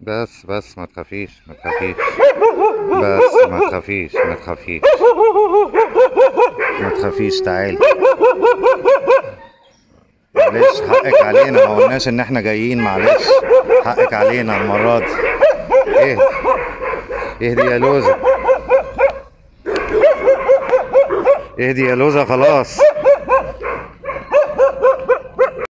بس ما تخافيش ما تخافيش. بس ما تخافيش ما تخافيش. ما تخافيش تعالي. معلش حقك علينا، ما قلناش ان احنا جايين، معلش حقك علينا المرة دي. اهدي اهدي يا لوزة. اهدي يا لوزة خلاص.